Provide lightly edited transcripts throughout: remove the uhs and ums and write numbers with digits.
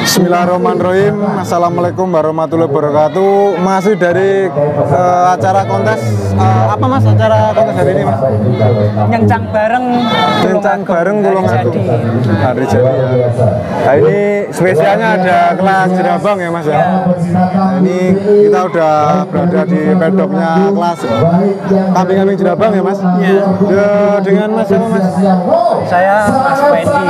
Bismillahirrahmanirrahim. Assalamualaikum warahmatullahi wabarakatuh. Masih dari acara kontes apa mas? Acara kontes hari ini mas? Nyencang bareng Tulungagung hari jadi ya. Nah, ini spesialnya ada kelas jerabang ya mas ya. Nah, ini kita udah berada di pedoknya kelas kambing-kambing jerabang ya mas. Dengan mas siapa mas? Saya Mas Fendi.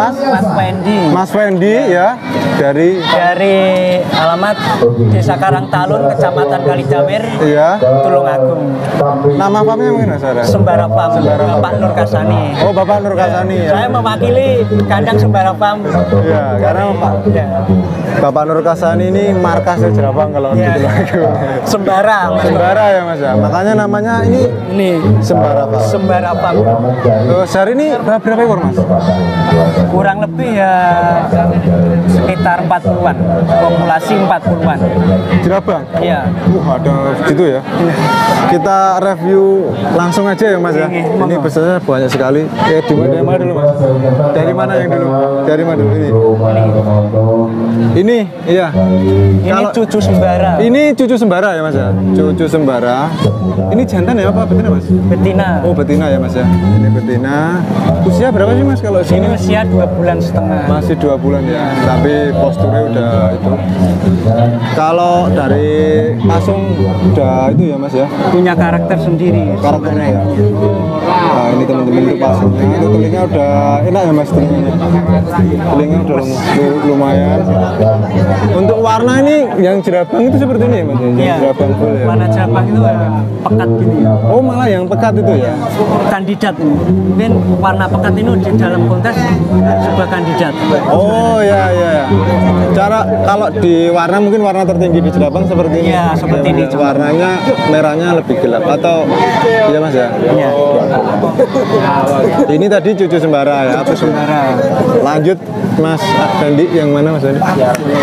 Mas Fendi ya. Dari alamat Desa Karangtalun, Kecamatan Kalijawer, iya. Tulungagung. Nama farmnya mungkin mas ada? Sembara Farm, Bapak Nur Kasani. Oh Bapak Nur Kasani ya. Saya mewakili kandang Sembara Farm. Iya, karena Bapak Nur Kasani ini markas jerabang kalau di Tulungagung. Sembara ya mas ya. Makanya namanya ini Sembara Farm. Sembara Farm. Terus hari ini berapa ekor mas? Kurang lebih ya sekitar 40-an, populasi 40-an. Jerabang? Iya. Ada gitu ya. Kita review langsung aja ya mas ya. Ini pesannya banyak sekali. Dari mana dulu mas? Dari mana yang dulu? Dari mana dulu ini? Ini iya. Ini cucu Sembara. Ini cucu Sembara ya mas ya. Cucu Sembara. Ini jantan ya apa betina mas? Betina. Oh betina ya mas ya. Ini betina. Usia berapa sih mas kalau sini? Ini usia 2,5 bulan. Masih 2 bulan ya. Tapi posturnya udah itu. Kalau dari pasung udah itu ya mas ya. Punya karakter sendiri. Karakternya ya. Nah ini teman-teman itu pasungnya. Itu telinganya udah enak ya mas telinganya. Telinganya udah lumayan. Untuk warna ini yang jerabang itu seperti ini ya mas ya. Yang jerabang full ya. Warna jerabang itu pekat gini. Oh malah yang pekat itu ya. Kandidat ini. Mungkin warna pekat ini di dalam kontes sebuah kandidat. Oh ya ya. Cara kalau di warna mungkin warna tertinggi di jerabang seperti ini. Iya, seperti ini. Warnanya merahnya lebih gelap atau iya mas ya? Iya. Ini tadi cucu Sembara ya. Cucu Sembara. Lanjut Mas Fendi yang mana Mas Fendi?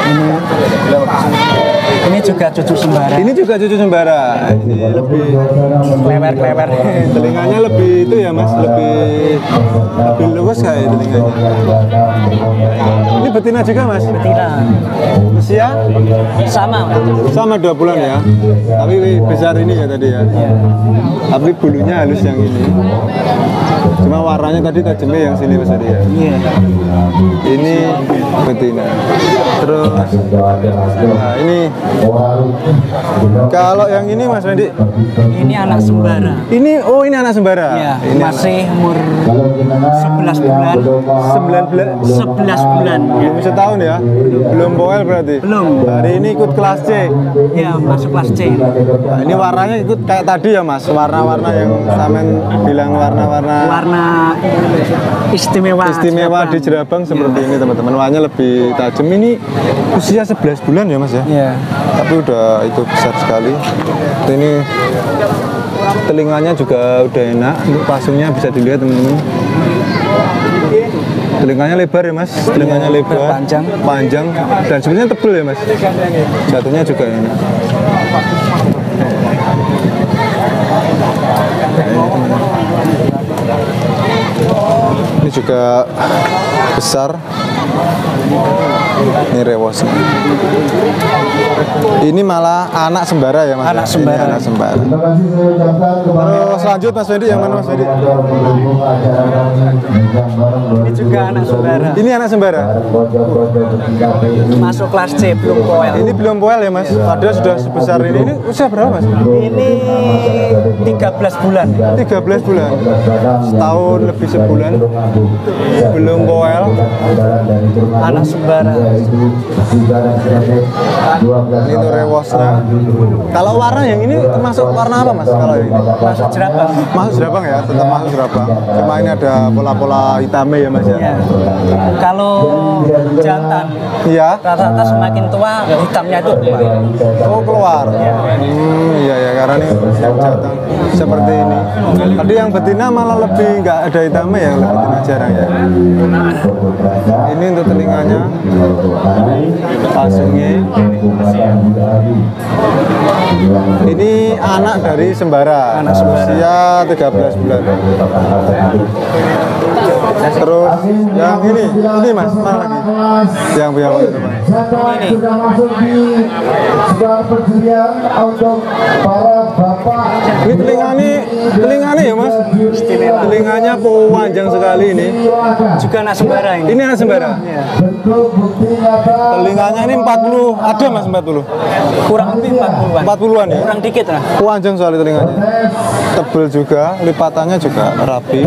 Ini juga cucu Sembara. Ini juga cucu Sembara. Ini lebih klewer. Telinganya lebih itu ya Mas, lebih luas kayak telinganya. Ini betina juga Mas? Betina. Usia? Sama 2 bulan ya. Tapi besar ini ya tadi ya. Tapi bulunya halus yang ini. Cuma warnanya tadi tajamnya yang sini Mas tadi ya. Iya. Ini betina. Terus nah ini kalau yang ini Mas Fendi? Ini anak Sembara. Ini anak Sembara. Iya. Ini masih umur 11 bulan. 11 bulan. Belum setahun ya? Belum boel berarti? Belum. Hari ini ikut kelas C. Ya, masuk kelas C. Nah, ini warnanya ikut kayak tadi ya Mas? Warna-warna yang Samen bilang warna istimewa di jerabang seperti ini teman-teman. Warnanya lebih tajam. Ini usia 11 bulan ya Mas ya? Iya. Tapi udah itu besar sekali. Ini telinganya juga udah enak. Untuk pasungnya bisa dilihat teman-teman. Telinganya lebar ya Mas, telinganya lebar, panjang, dan sebenarnya tebal ya Mas. Jatuhnya juga enak. Ini juga besar. Ini rewosnya. Ini malah anak Sembara ya Mas? Anak Sembara. Ini anak Sembara. Terus lanjut Mas Fendi, yang mana Mas Fendi? Ini juga anak Sembara. Ini anak Sembara. Masuk kelas C, belum poel. Ini belum poel ya Mas? Padahal sudah sebesar ini. Ini usia berapa Mas? Ini 13 bulan. 13 bulan. Setahun lebih sebulan. Belum poel. Anak Sembara. Ini tuh rewosnya. Kalau warna yang ini termasuk warna apa Mas? Kalau ini Masuk jerabang. masuk jerabang ya, tetap masuk jerabang. Cuma ini ada pola-pola hitamnya ya Mas ya. Ya. Kalau jantan, Iya. rata-rata semakin tua hitamnya itu keluar. Oh keluar. Iya ya karena ini yang jantan seperti ini. Tadi yang betina malah lebih nggak ada hitamnya ya, lebih betina jarang ya. Ini untuk telinganya, pasungnya. Ini anak dari Sembara. Anak Sembara. Usia 13 bulan. Terus yang ini Mas, mana lagi? Yang biar itu Mas. ini sudah masuk di sebuah perjudian untuk para bapak. Ini telinganya ya mas? Telinganya panjang sekali ini. juga anak sembara ini. Ini anak sembara? Bentuk bukti nyata. Telinganya ini 40, ada mas 40? Kurang lebih 40-an. 40-an ya? Kurang dikit lah. Panjang soalnya telinganya. Tebel juga, lipatannya juga rapi.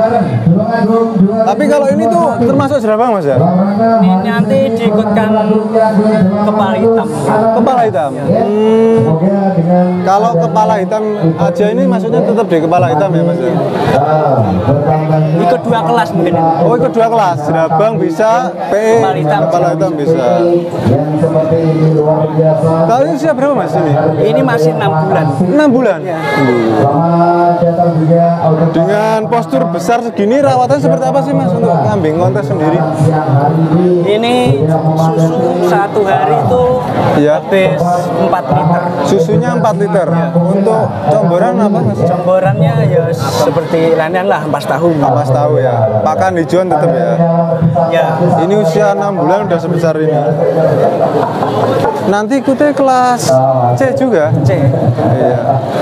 Tapi kalau ini tuh termasuk jerapang mas ya? Ini nanti diikutkan kepala hitam. Kepala hitam? Kalau kepala hitam aja ini maksudnya tetap di kepala hitam ya mas ya? Ikut 2 kelas mungkin ini. Oh ikut 2 kelas, jerabang bisa, PE kepala hitam bisa. Kalau ini usia berapa mas ini? Ini masih 6 bulan. 6 bulan? Dengan postur besar segini rawatan seperti apa sih mas untuk kambing kontes sendiri? Ini susu 1 hari itu Iya. habis 4 liter. Susunya 4 liter. Untuk comboran apa mas? Comborannya ya seperti lainnya lah, 4 tahu. Mas tahu ya. Pakan hijauan tetap ya. Ya. Ini usia 6 bulan udah sebesar ini. Nanti ikutnya kelas C juga? C. Iya.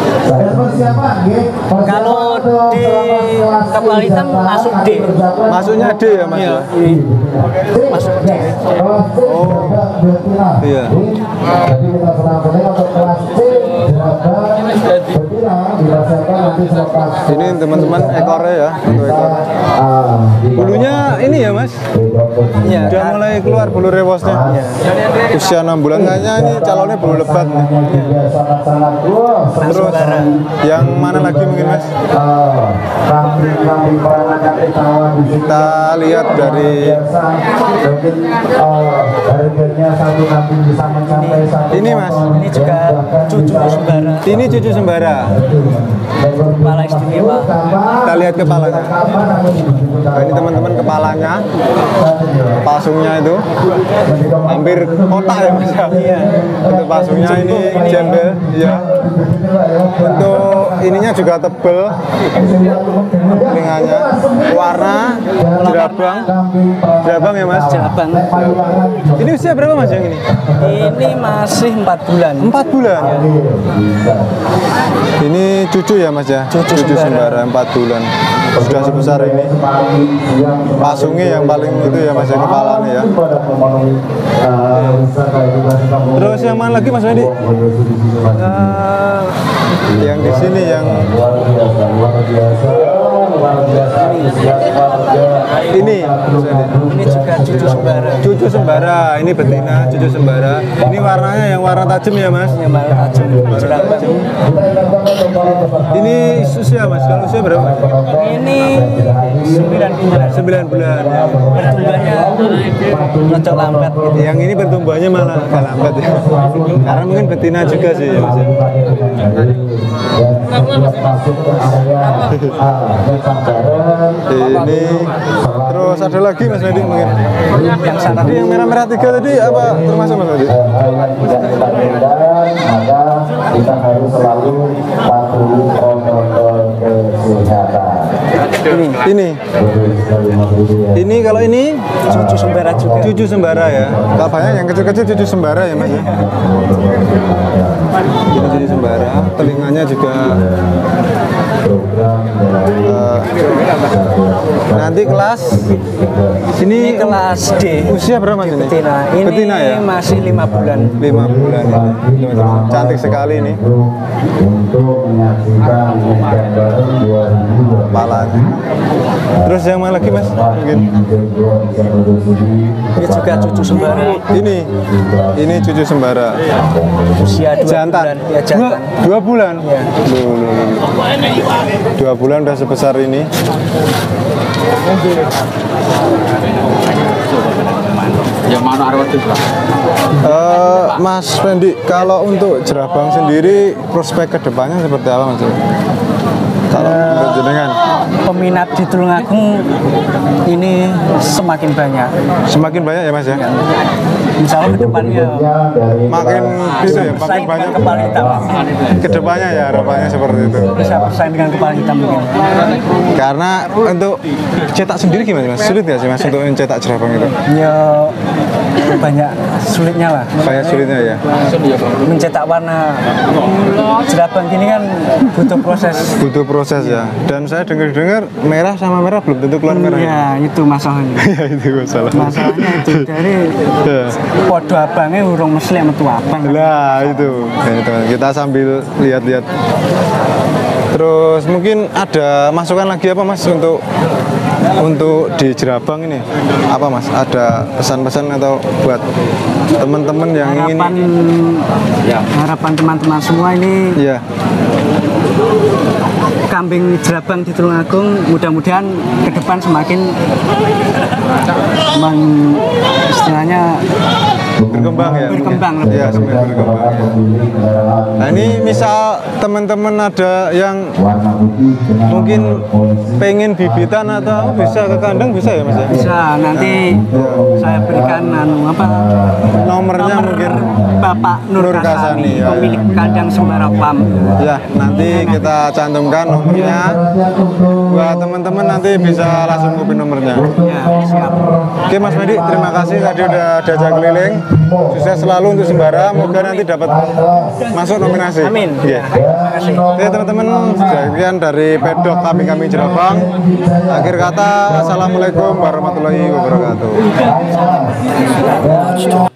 Kalau di kepala hitam masuk D. Masuknya D ya mas? Iya. Masuk D. Oh. Iya. Ini teman-teman ekornya ya, untuk ekor. Bulunya ini ya mas? Iya. Udah mulai keluar bulu rewosnya. Usia 6 bulan kayaknya ini calonnya bulu lebat nih. Terus yang mana lagi mungkin mas? Kita lihat dari ini mas. Ini juga cucu sembara. Ini cucu sembara. Kepala istimewa. Kita lihat kepalanya. Nah, ini teman-teman kepalanya, pasungnya itu hampir kotak ya mas. Iya. Untuk pasungnya ini jembel, ya. Untuk ininya juga tebel, telinganya, warna jerabang ya mas. Jerabang. Ini usia berapa mas yang ini? Ini masih 4 bulan. 4 bulan. Ini cucu ya mas ya? Cucu sembara 4 bulan. Sudah sebesar ini. Pasungnya yang paling itu ya mas ya, kepalanya ya. Terus yang mana lagi mas Wendy? Yang di sini yang ini juga cucu sembara. Cucu sembara, ini betina cucu sembara. Ini warnanya yang warna tajam ya mas? Yang warna tajam. Jerabang. Ini usia mas, kalau usia berapa? Ini 9 bulan. 9 bulan. Pertumbuhannya rocok lambat gitu. Yang ini pertumbuhannya malah agak lambat ya. Karena mungkin betina juga sih ya mas. Ini terus ada lagi mas Nadi mungkin. Yang sana tadi yang merah-merah 3 tadi apa termasuk mas Nadi? Kita harus selalu patuhi protokol kesehatan. Ini kalau ini Cucu sembara juga. cucu sembara ya. Kalau banyak yang kecil-kecil cucu sembara ya mas ya. Ini cucu sembara, telinganya juga nanti kelas sini Ini kelas D. usia berapa mas ini? Betina. Ini Betina ya? masih 5 bulan. 5 bulan ini. Teman-teman. Cantik sekali ini. Untuk menyaksikan Kepalanya. Terus yang mana lagi mas? Mungkin Ini juga cucu sembara. ini cucu sembara. Usia 2 Jantan. bulan. Ya, jantan. 2 bulan. Ya. 2 bulan udah sebesar ini. Yang mana arwah itu? Mas Fendi, kalau untuk jerabang sendiri prospek kedepannya seperti apa mas? Kalau menurut jenengan? peminat di Tulungagung ini semakin banyak. Semakin banyak ya Mas ya? Insya Allah kedepannya Makin bisa ya, makin bersaing dengan banyak kepala hitam. kedepannya ya harapannya seperti itu. Bisa bersaing dengan kepala hitam mungkin. Karena untuk cetak sendiri gimana Mas? Sulit ya sih Mas untuk mencetak jerabang itu? Ya banyak sulitnya lah. Banyak sulitnya ya. Mencetak warna jerabang gini kan butuh proses. Butuh proses ya. Dan saya dengar-dengar merah sama merah belum tentu keluar merah. Ya itu masalahnya. Ya itu masalah. Masalahnya itu dari Ya. podo abangnya urung mesti metu abang. Lah itu. Ya, teman. Kita sambil lihat-lihat. Terus mungkin ada masukan lagi apa Mas untuk di jerabang ini? Apa Mas? Ada pesan-pesan atau buat teman-teman yang harapan ingin harapan teman-teman semua ini ya kambing jerabang di Tulungagung mudah-mudahan ke depan semakin istilahnya berkembang ya? berkembang mungkin? lebih. Ya, semakin berkembang. Nah ini misal teman-teman ada yang mungkin pengen bibitan atau bisa ke kandang bisa ya Mas ya? Bisa nanti saya berikan Nomornya nomor mungkin Bapak Nur Kasani, ya, pemilik kandang Sembara Farm. Ya, nanti kita cantumkan nomornya buat teman-teman nanti bisa langsung hubungi nomornya. Ya, siap. Oke Mas Medi, terima kasih tadi udah diajak keliling. Sukses selalu untuk Sembara, moga nanti dapat masuk nominasi. Amin. Iya. Terima kasih. Oke teman-teman, sekian dari pedok kambing Jerabang. Akhir kata, assalamualaikum warahmatullahi wabarakatuh.